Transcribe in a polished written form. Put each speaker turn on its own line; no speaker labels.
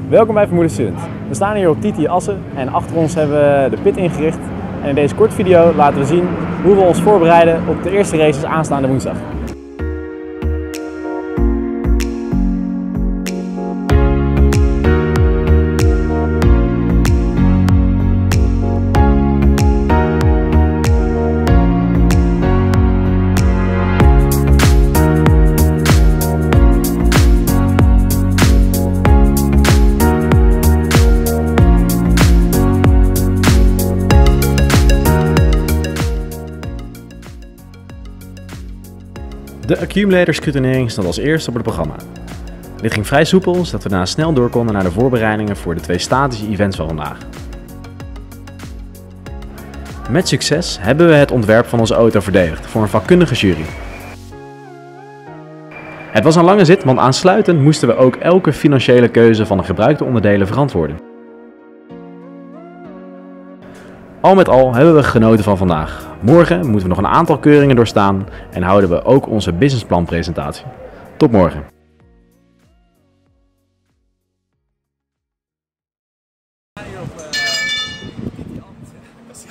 Welkom bij Vermoedens Student. We staan hier op TT Assen en achter ons hebben we de pit ingericht. En in deze korte video laten we zien hoe we ons voorbereiden op de eerste races aanstaande woensdag.
De accumulator scrutinering stond als eerste op het programma. Dit ging vrij soepel, zodat we daarna snel door konden naar de voorbereidingen voor de 2 statische events van vandaag. Met succes hebben we het ontwerp van onze auto verdedigd voor een vakkundige jury. Het was een lange zit, want aansluitend moesten we ook elke financiële keuze van de gebruikte onderdelen verantwoorden. Al met al hebben we genoten van vandaag. Morgen moeten we nog een aantal keuringen doorstaan en houden we ook onze businessplanpresentatie. Tot morgen.